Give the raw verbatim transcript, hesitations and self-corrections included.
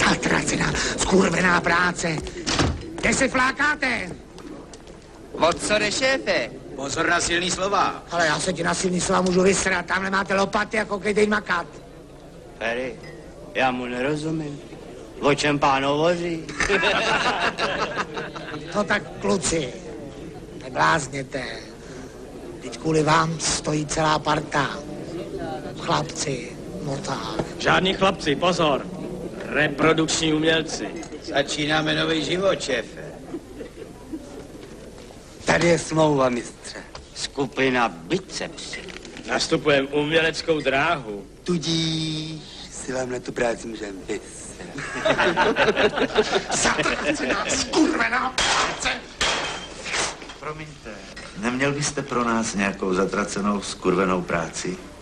Zatracená, skurvená práce. Kde se flákáte? O co jde, šéfe? Pozor na silný slova. Ale já se ti na silný slova můžu vysrat. Tamhle máte lopaty, jako kejdej makat. Ferry, já mu nerozumím. O čem pán hovoří? No tak, kluci, neblázněte. Teď kvůli vám stojí celá parta. Chlapci, no tak. Žádní chlapci, pozor. Reprodukční umělci. Začínáme nový život, šéfe. Tady je smlouva, mistře. Skupina Biceps. Nastupujeme uměleckou dráhu. Tudíž si vám na tu práci můžeme vysrat. Zatracená, skurvená práce. Promiňte, neměl byste pro nás nějakou zatracenou skurvenou práci?